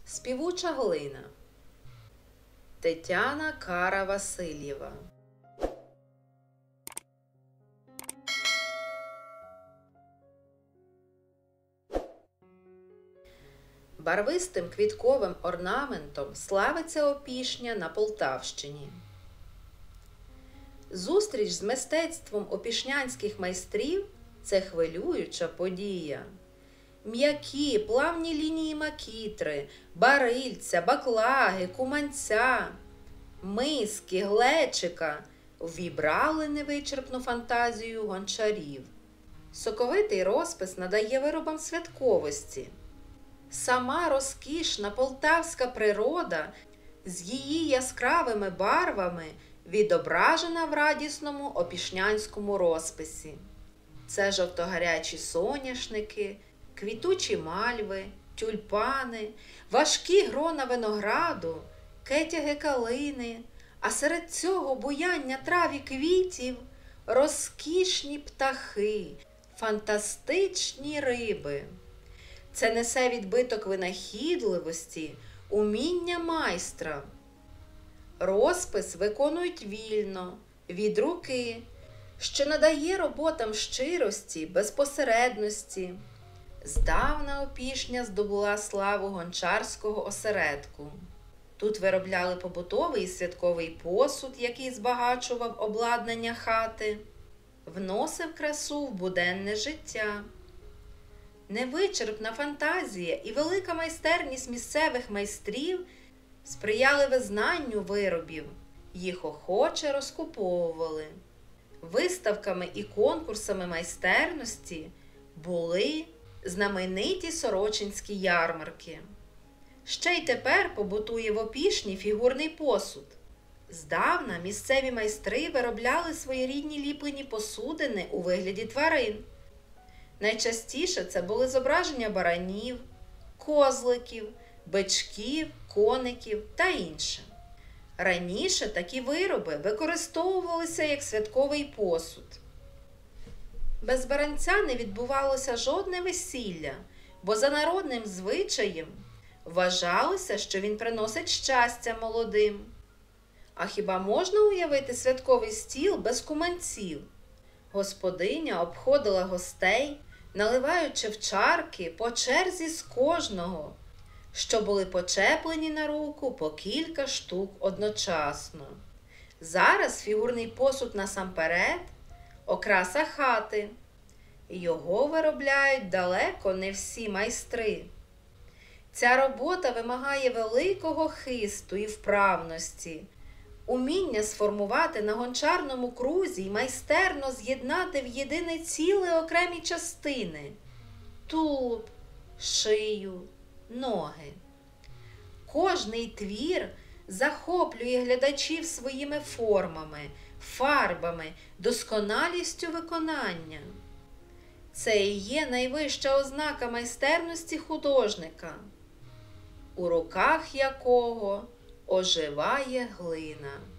Співуча глина. Тетяна Кара Васильєва. Барвистим квітковим орнаментом славиться Опішня на Полтавщині. Зустріч з мистецтвом опішнянських майстрів – це хвилююча подія. М'які, плавні лінії макітри, барильця, баклаги, куманця, миски, глечика увібрали невичерпну фантазію гончарів. Соковитий розпис надає виробам святковості. Сама розкішна полтавська природа з її яскравими барвами відображена в радісному опішнянському розписі. Це жовтогарячі соняшники, квітучі мальви, тюльпани, важкі грона винограду, кетяги калини, а серед цього буяння трав і квітів розкішні птахи, фантастичні риби. Це несе відбиток винахідливості, уміння майстра. Розпис виконують вільно, від руки, що надає роботам щирості, безпосередності. Здавна Опішня здобула славу гончарського осередку. Тут виробляли побутовий і святковий посуд, який збагачував обладнання хати, вносив красу в буденне життя. Невичерпна фантазія і велика майстерність місцевих майстрів сприяли визнанню виробів, їх охоче розкуповували. Виставками і конкурсами майстерності були знамениті Сорочинські ярмарки. Ще й тепер побутує в Опішні фігурний посуд. Здавна місцеві майстри виробляли своєрідні ліплені посудини у вигляді тварин. Найчастіше це були зображення баранів, козликів, бичків, коників та інше. Раніше такі вироби використовувалися як святковий посуд. Без баранця не відбувалося жодне весілля, бо за народним звичаєм вважалося, що він приносить щастя молодим. А хіба можна уявити святковий стіл без куманців? Господиня обходила гостей, наливаючи в чарки по черзі з кожного, що були почеплені на руку по кілька штук одночасно. Зараз фігурний посуд насамперед – окраса хати. Його виробляють далеко не всі майстри. Ця робота вимагає великого хисту і вправності, уміння сформувати на гончарному крузі й майстерно з'єднати в єдине ціле окремі частини – тулуб, шию, ноги. Кожний твір захоплює глядачів своїми формами, фарбами, досконалістю виконання. Це і є найвища ознака майстерності художника, у руках якого оживає глина.